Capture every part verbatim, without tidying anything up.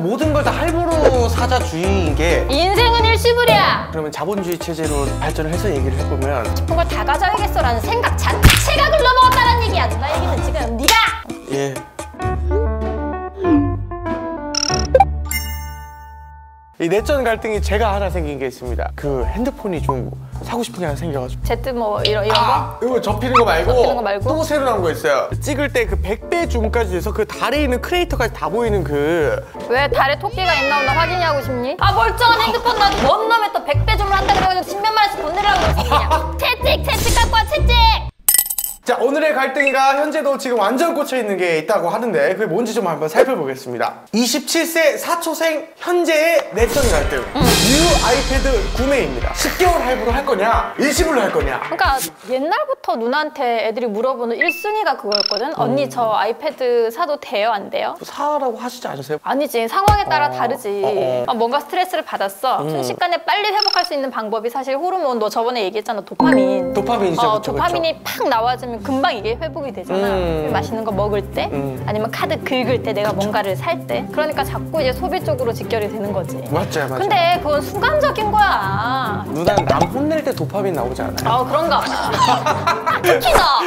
모든 걸 다 할부로 사자 주의인 게 인생은 일시불이야. 그러면 자본주의 체제로 발전을 해서 얘기를 해보면 싶은 걸 다 가져야겠어 라는 생각 자체가 글러먹었다는 얘기야. 누나 얘기는 지금 네가 예. 이 내적 갈등이 제가 하나 생긴 게 있습니다. 그 핸드폰이 좀 사고 싶은 게 하나 생겨가지고 제트 뭐 이런 이런 아, 거? 이거 접히는 거 말고, 접히는 거 말고? 또 새로 나온 거 있어요. 찍을 때 그 백 배 줌까지 해서 그 달에 있는 크레이터까지 다 보이는 그 왜 달에 토끼가 있나 없나 확인하고 싶니? 아 멀쩡한 핸드폰 나도 뭔 놈에 또 백 배 줌을 한다 그래가지고 십몇만 원씩 돈 내라고 그러지. 채찍 채찍 갖고 와 채찍. 자, 오늘의 갈등이가 현재도 지금 완전 꽂혀있는 게 있다고 하는데 그게 뭔지 좀 한번 살펴보겠습니다. 이십칠 세 사초생 현재의 내적 갈등. 음. 뉴 아이패드 구매입니다. 십 개월 할부로 할 거냐 일시불로 할 거냐. 그러니까 옛날부터 누나한테 애들이 물어보는 일 순위가 그거였거든. 음. 언니 저 아이패드 사도 돼요 안 돼요? 사라고 하시지 않으세요? 아니지, 상황에 따라 어... 다르지. 어, 어. 아, 뭔가 스트레스를 받았어. 음. 순식간에 빨리 회복할 수 있는 방법이 사실 호르몬, 너 저번에 얘기했잖아, 도파민. 도파민이죠. 어, 그쵸, 도파민이 그쵸. 팍 나와주면 금방 이게 회복이 되잖아. 음. 맛있는 거 먹을 때 음. 아니면 카드 긁을 때 내가 뭔가를 살 때. 그러니까 자꾸 이제 소비 쪽으로 직결이 되는 거지. 맞죠, 맞죠. 근데 그건 순간적인 거야. 누나는 남 혼낼 때 도파민 나오지 않아요? 아, 그런가 봐. 특히 너!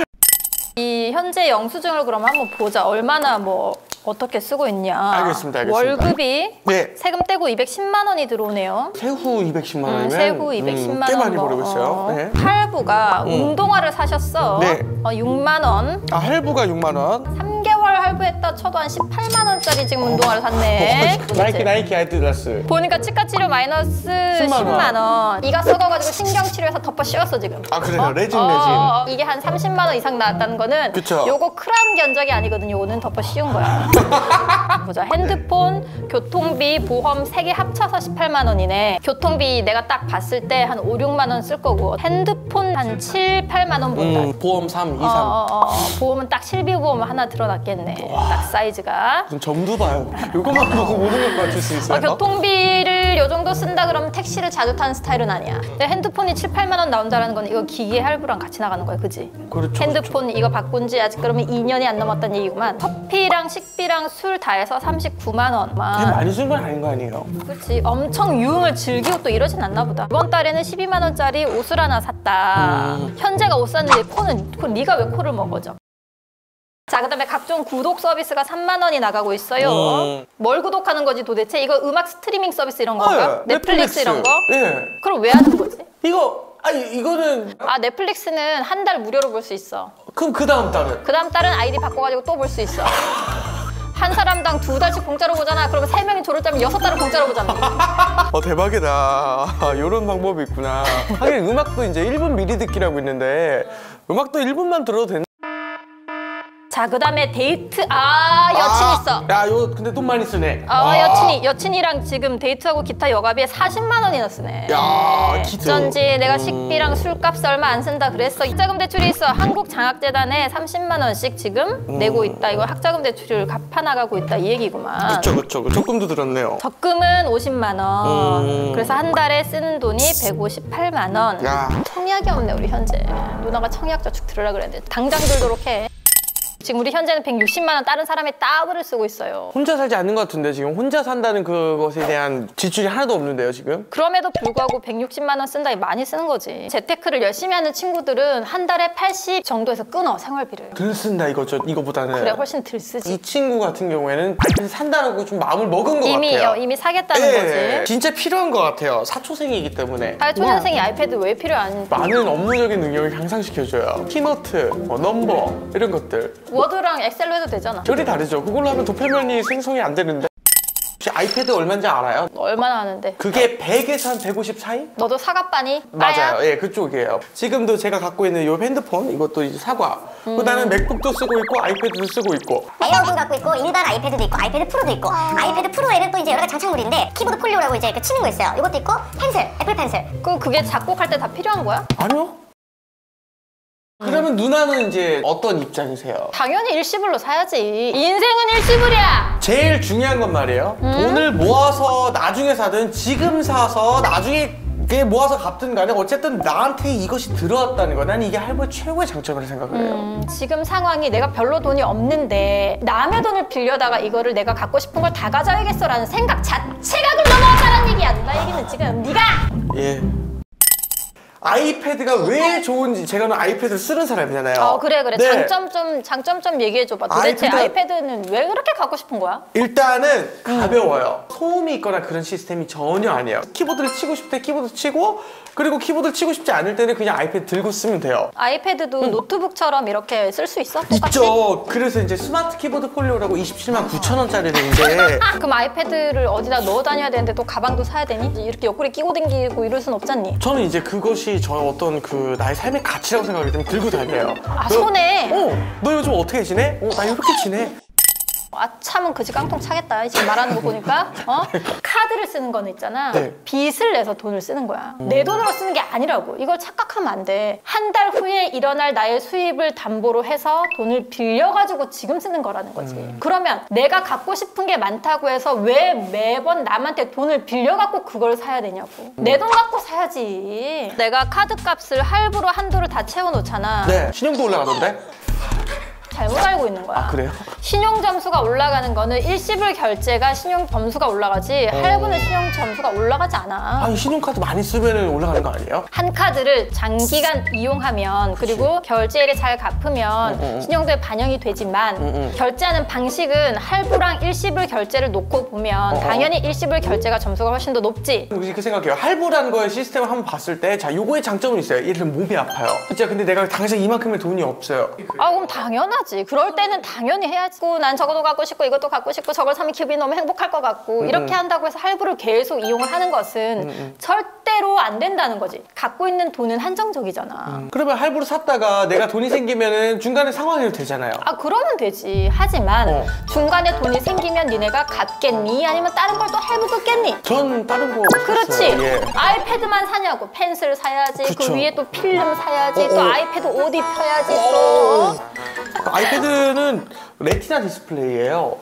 이 현재 영수증을 그럼 한번 보자. 얼마나 뭐 어떻게 쓰고 있냐. 알겠습니다, 알겠습니다. 월급이 네. 세금 떼고 이백십만 원이 들어오네요. 세후 이백십만 원이면 음, 세후 이백십만 원. 음, 꽤 많이 뭐, 벌고 있어요. 어. 네. 할부가 음. 운동화를 사셨어. 네. 어, 육만 원. 아, 할부가 육만 원. 삼 개월 할부했다 쳐도 한 십팔만 원짜리 지금 운동화를 샀네. 어, 나이키 나이키 아디다스. 보니까 치과 치료 마이너스 십만 원. 이가 썩어가지고 신경 치료해서 덮어 씌웠어 지금. 아, 그래요? 어? 레진 어, 레진. 어, 어. 이게 한 삼십만 원 이상 나왔다는 거는 그쵸. 요거 크람 견적이 아니거든요. 요거는 덮어 씌운 거야. 보자. 핸드폰, 교통비, 보험 세 개 합쳐서 십팔만 원이네. 교통비 내가 딱 봤을 때 한 오, 육만 원 쓸 거고 핸드폰 한 칠, 팔만 원 본다. 음, 보험 삼, 이, 삼. 어, 어, 어. 보험은 딱 실비보험 하나 들어놨겠네. 와. 딱 사이즈가. 무슨 점도 봐요. 이거만 보고 모든 걸 맞출 수 있어요. 어, 교통비를 요 정도 쓴다 그러면 택시를 자주 타는 스타일은 아니야. 근데 핸드폰이 칠, 팔만 원 나온다는 건 이거 기계 할부랑 같이 나가는 거야, 그지? 그렇죠. 핸드폰 이거 바꾼 지 아직 그러면 이 년이 안 넘었다는 얘기구만. 커피랑 식비랑 술 다 해서 삼십구만 원. 되게 많이 쓴 건 아닌 거 아니에요? 그렇지. 엄청 유흥을 즐기고 또 이러진 않나 보다. 이번 달에는 십이만 원짜리 옷을 하나 샀다. 음. 현재가 옷 샀는데 코는 코, 네가 왜 코를 먹어줘? 자, 그다음에 각종 구독 서비스가 삼만 원이 나가고 있어요. 음. 뭘 구독하는 거지 도대체? 이거 음악 스트리밍 서비스 이런 건가? 아, 예. 넷플릭스, 넷플릭스. 이런 거? 예. 그럼 왜 하는 거지? 이거 아니 이거는 아, 넷플릭스는 한 달 무료로 볼 수 있어. 그럼 그 다음 달은 그 다음 달은 아이디 바꿔가지고 또 볼 수 있어. 한 사람당 두 달씩 공짜로 보잖아. 그러면 세 명이 졸을 짜면 여섯 달을 공짜로 보잖아. 어, 대박이다. 이런 방법이 있구나. 하긴 음악도 이제 일 분 미리 듣기라고 있는데 음악도 일 분만 들어도 된다. 자, 그 다음에 데이트. 아, 여친 아, 있어. 야, 이거 근데 돈 많이 쓰네. 아, 아. 여친이 여친이랑 지금 데이트하고 기타 여가비에 사십만 원이나 쓰네. 야, 기타. 어쩐지 내가 음. 식비랑 술값 얼마 안 쓴다 그랬어. 학자금 대출이 있어. 한국장학재단에 삼십만 원씩 지금 음. 내고 있다. 이거 학자금 대출을 갚아나가고 있다 이 얘기구만. 그쵸, 그쵸. 적금도 들었네요. 적금은 오십만 원. 음. 그래서 한 달에 쓰는 돈이 백오십팔만 원. 야. 청약이 없네 우리 현재. 누나가 청약저축 들으라 그랬는데 당장 들도록 해. 지금 우리 현재는 백육십만 원 다른 사람이 따블을 쓰고 있어요. 혼자 살지 않는 것 같은데 지금 혼자 산다는 그것에 대한 지출이 하나도 없는데요 지금? 그럼에도 불구하고 백육십만 원 쓴다. 많이 쓰는 거지. 재테크를 열심히 하는 친구들은 한 달에 팔십 정도에서 끊어 생활비를. 덜 쓴다 이거죠 이거보다는. 그래 훨씬 덜 쓰지. 이 친구 같은 경우에는 산다라고 좀 마음을 먹은 것 이미, 같아요. 어, 이미 사겠다는 예, 거지. 진짜 필요한 것 같아요. 사초생이기 때문에. 사초년생이 아이패드 왜 필요한? 많은 업무적인 능력을 향상시켜줘요. 키노트, 뭐 넘버 이런 것들. 워드랑 엑셀로 해도 되잖아. 결이 다르죠. 그걸로 하면 도파민이 생성이 안 되는데. 혹시 아이패드 얼마인지 알아요? 얼마나 하는데? 그게 백에서 한 백오십 사이? 너도 사과빠니? 맞아요. 예, 그쪽이에요. 지금도 제가 갖고 있는 이 핸드폰 이것도 이제 사과. 음. 그다음에 맥북도 쓰고 있고 아이패드도 쓰고 있고. 에어도 갖고 있고 일반 아이패드도 있고 아이패드 프로도 있고 아이패드 프로에는 또 이제 여러 가지 장착물인데 키보드 폴리오라고 이제 그 치는 거 있어요. 이것도 있고 펜슬, 애플 펜슬. 그 그게 작곡할 때 다 필요한 거야? 아니요. 그러면 누나는 이제 어떤 입장이세요? 당연히 일시불로 사야지. 인생은 일시불이야. 제일 중요한 건 말이에요. 음? 돈을 모아서 나중에 사든 지금 사서 나중에 그게 모아서 갚든 간에 어쨌든 나한테 이것이 들어왔다는 거야. 난 이게 할부의 최고의 장점이라고 생각을 해요. 음, 지금 상황이 내가 별로 돈이 없는데 남의 돈을 빌려다가 이거를 내가 갖고 싶은 걸 다 가져야겠어라는 생각 자체가 그 넘어가라는 얘기야. 누나 얘기는 지금 네가 예. 아이패드가 왜 좋은지 제가 아이패드를 쓰는 사람이잖아요. 어 그래 그래 네. 장점 좀 장점 좀 얘기해 줘봐. 도대체 아이패드- 아이패드는 왜 그렇게 갖고 싶은 거야? 일단은 가벼워요. 소음이 있거나 그런 시스템이 전혀 아니에요. 키보드를 치고 싶을 때 키보드 치고 그리고 키보드 치고 싶지 않을 때는 그냥 아이패드 들고 쓰면 돼요. 아이패드도 노트북처럼 이렇게 쓸 수 있어? 똑같이? 있죠. 그래서 이제 스마트 키보드 폴리오라고 이십칠만 구천 원짜리를 이제 그럼 아이패드를 어디다 넣어 다녀야 되는데 또 가방도 사야 되니? 이렇게 옆구리 끼고 다니고 이럴 순 없잖니? 저는 이제 그것이 저 어떤 그 나의 삶의 가치라고 생각하기 때문에 들고 다녀요. 아 너- 손에 어, 너 요즘 어떻게 지내? 어, 나 이렇게 지내. 아참은 그지 깡통 차겠다 지금 말하는 거 보니까 어? 카드를 쓰는 거는 있잖아 네. 빚을 내서 돈을 쓰는 거야 내 돈으로 쓰는 게 아니라고 이걸 착각하면 안돼한 달 후에 일어날 나의 수입을 담보로 해서 돈을 빌려가지고 지금 쓰는 거라는 거지 음. 그러면 내가 갖고 싶은 게 많다고 해서 왜 매번 남한테 돈을 빌려갖고 그걸 사야 되냐고 내 돈 갖고 사야지 내가 카드 값을 할부로 한도를 다 채워놓잖아 네, 신용도 올라가던데? 잘못 알고 있는 거야 아, 그래요? 신용 점수가 올라가는 거는 일시불 결제가 신용 점수가 올라가지 할부는 신용 점수가 올라가지 않아. 아니, 신용카드 많이 쓰면 올라가는 거 아니에요? 한 카드를 장기간 이용하면 그리고 결제일에 잘 갚으면 응, 응. 신용도에 반영이 되지만 응, 응. 결제하는 방식은 할부랑 일시불 결제를 놓고 보면 어, 어. 당연히 일시불 결제가 점수가 훨씬 더 높지. 우리 그 생각해요. 할부라는 거의 시스템을 한번 봤을 때, 자, 요거의 장점은 있어요. 예를 들면 몸이 아파요. 진짜 근데 내가 당장 이만큼의 돈이 없어요. 아 그럼 당연하지. 그럴 때는 당연히 해야지. 난 저것도 갖고 싶고 이것도 갖고 싶고 저걸 사면 기분이 너무 행복할 것 같고 음, 이렇게 음. 한다고 해서 할부를 계속 이용을 하는 것은 음, 음. 절대로 안 된다는 거지. 갖고 있는 돈은 한정적이잖아. 음. 그러면 할부로 샀다가 내가 돈이 생기면은 중간에 상환해도 되잖아요. 아 그러면 되지. 하지만 어. 중간에 돈이 생기면 니네가 갚겠니? 아니면 다른 걸 또 할부 긋겠니? 전 다른 거 그렇지. 샀어요. 예. 아이패드만 사냐고. 펜슬 사야지. 그쵸. 그 위에 또 필름 사야지. 어, 또 어. 아이패드 옷 입혀야지. 어. 또. 아이패드는 레티나 디스플레이예요.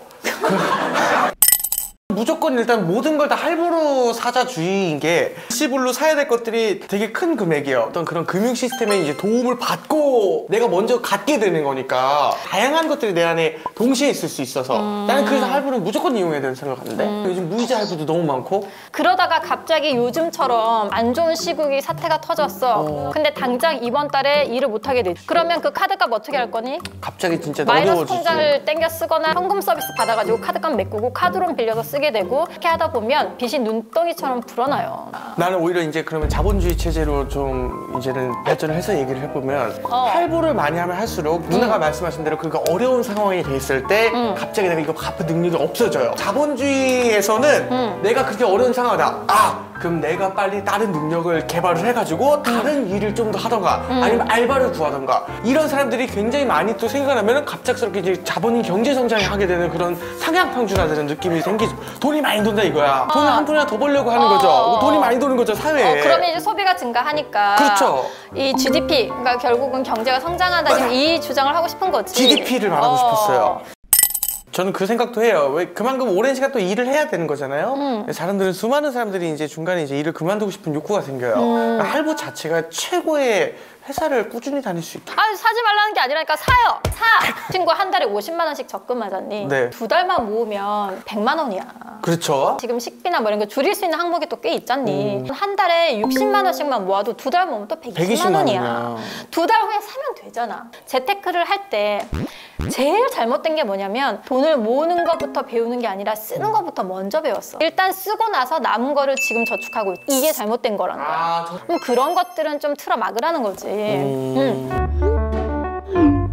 무조건 일단 모든 걸 다 할부로 사자 주의인 게 일시불로 사야 될 것들이 되게 큰 금액이에요. 어떤 그런 금융 시스템에 이제 도움을 받고 내가 먼저 갖게 되는 거니까 다양한 것들이 내 안에 동시에 있을 수 있어서 음. 나는 그래서 할부를 무조건 이용해야 된다고 생각하는데 음. 요즘 무이자 할부도 너무 많고 그러다가 갑자기 요즘처럼 안 좋은 시국이 사태가 터졌어. 어. 근데 당장 이번 달에 일을 못 하게 돼. 그러면 그 카드값 어떻게 할 거니? 갑자기 진짜 마이너스 어려워지지. 통장을 땡겨 쓰거나 현금 서비스 받아가지고 카드값 메꾸고 카드론 빌려서 쓰게 되고 이렇게 하다 보면 빚이 눈덩이처럼 불어나요. 나는 오히려 이제 그러면 자본주의 체제로 좀 이제는 발전을 해서 얘기를 해보면 어. 할부를 많이 하면 할수록 누나가 말씀하신 대로 그러니까 어려운 상황이 돼 있을 때 음. 갑자기 내가 이거 갚을 능력이 없어져요. 자본주의에서는 음. 내가 그렇게 어려운 상황이다. 아 그럼 내가 빨리 다른 능력을 개발을 해가지고 다른 일을 좀 더 하던가 아니면 알바를 구하던가 이런 사람들이 굉장히 많이 또 생각하면 갑작스럽게 이제 자본인 경제 성장을 하게 되는 그런 상향평준화되는 느낌이 생기죠. 돈이 많이 돈다 이거야. 돈을 한 푼이나 더 벌려고 하는 어. 거죠. 돈이 많이 도는 거죠 사회에. 어, 그러면 이제 소비가 증가하니까 그렇죠. 이 지디피, 그러니까 결국은 경제가 성장하다 지금 이 주장을 하고 싶은 거지. 지디피를 말하고 어. 싶었어요. 저는 그 생각도 해요. 왜 그만큼 오랜 시간 또 일을 해야 되는 거잖아요. 음. 사람들은 수많은 사람들이 이제 중간에 이제 일을 그만두고 싶은 욕구가 생겨요. 음. 그러니까 할부 자체가 최고의 회사를 꾸준히 다닐 수 있게. 아 사지 말라는 게 아니라니까 사요. 사. 친구 한 달에 오십만 원씩 적금하잖니. 네. 두 달만 모으면 백만 원이야. 그렇죠. 지금 식비나 뭐 이런 거 줄일 수 있는 항목이 또 꽤 있잖니. 음. 한 달에 육십만 원씩만 모아도 두 달 모으면 또 백이십만 원이야. 원이야. 두 달 후에 사면 되잖아. 재테크를 할 때 제일 잘못된 게 뭐냐면 돈을 모으는 것부터 배우는 게 아니라 쓰는 것부터 먼저 배웠어. 일단 쓰고 나서 남은 거를 지금 저축하고 있- 이게 잘못된 거라는 거야. 아, 저... 그럼 그런 것들은 좀 틀어 막으라는 거지. 음. 음.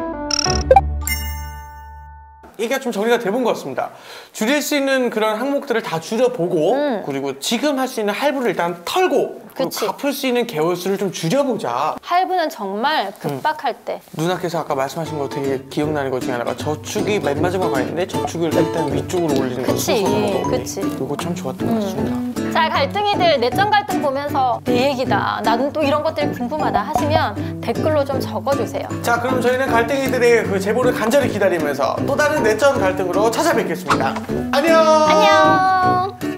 얘기가 좀 정리가 돼본 것 같습니다. 줄일 수 있는 그런 항목들을 다 줄여보고 음. 그리고 지금 할 수 있는 할부를 일단 털고 그리고 그치. 갚을 수 있는 개월수를 좀 줄여보자. 할부는 정말 급박할 때. 누나께서 아까 말씀하신 거 되게 기억나는 것 중에 하나가 저축이 맨 마지막에 가 있는데 저축을 일단 위쪽으로 올리는 거 그치, 순서로. 그치. 이거 참 좋았던 것 같습니다. 자, 갈등이들 내적 갈등 보면서 내 얘기다. 나는 또 이런 것들이 궁금하다 하시면 댓글로 좀 적어주세요. 자, 그럼 저희는 갈등이들의 그 제보를 간절히 기다리면서 또 다른 내적 갈등으로 찾아뵙겠습니다. 안녕. 안녕.